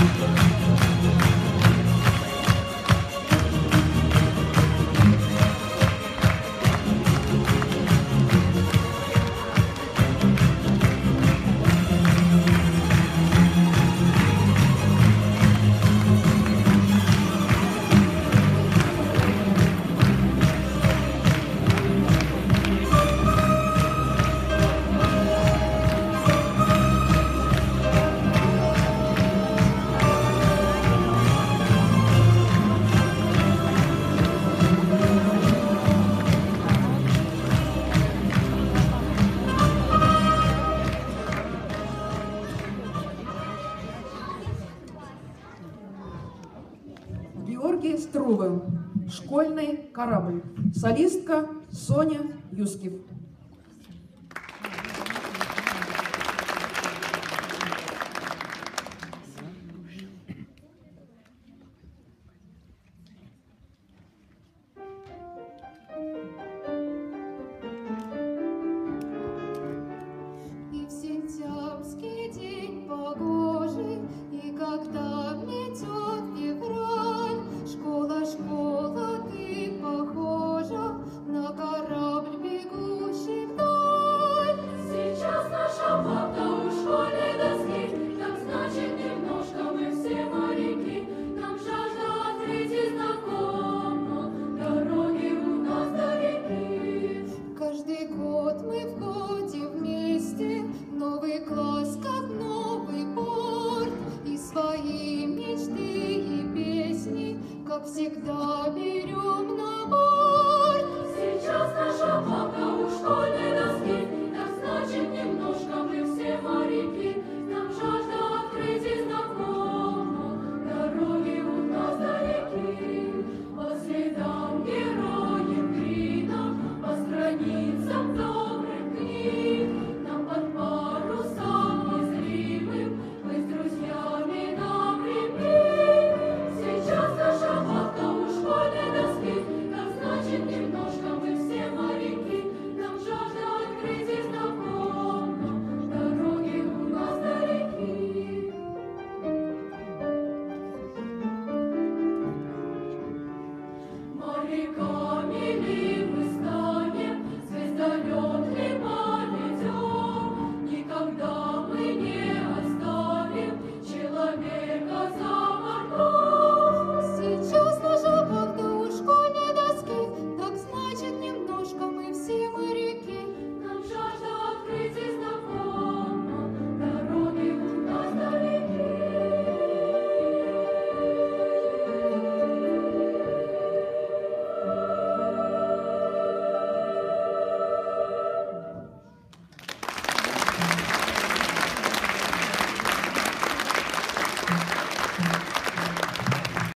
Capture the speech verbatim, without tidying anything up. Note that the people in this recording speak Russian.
Георгий Струвел. «Школьный корабль». Солистка Соня Юскив. И в сентябрьский день погожий, и когда метет февраль, школа, школа, ты похожа на корабль, бегущий вдаль. Сейчас наша вахта у школьной доски, так значит, немножко мы все моряки. Нам жажда открыть и знакома, дороги у нас далеки. Каждый год мы входим вместе в новый класс, как новый порт, и свои мечты и песни, как всегда,